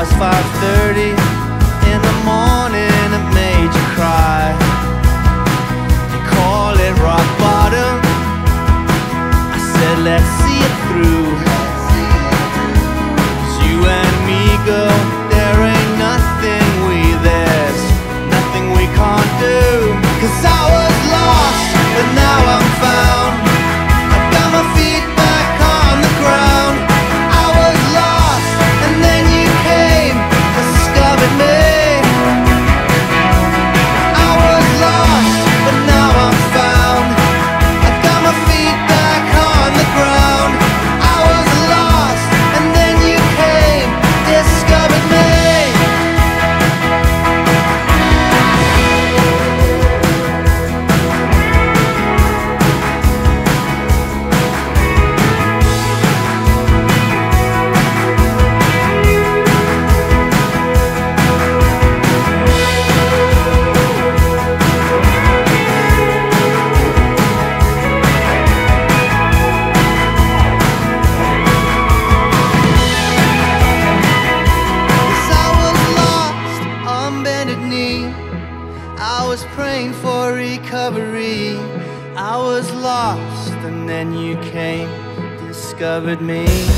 was 5:30 in the morning, it made you cry. You call it rock bottom, I said let's see it through. 'Cause you and me, girl, there ain't nothing there's nothing we can't do. 'Cause I was lost, but now I'm found. I've got my feet back on the ground. I was lost, and then you came, discovered me. I was lost, but now I'm found. I've got my feet back on the ground. I was lost, and then you came, discovered me. I was praying for recovery. I was lost, and then you came, discovered me.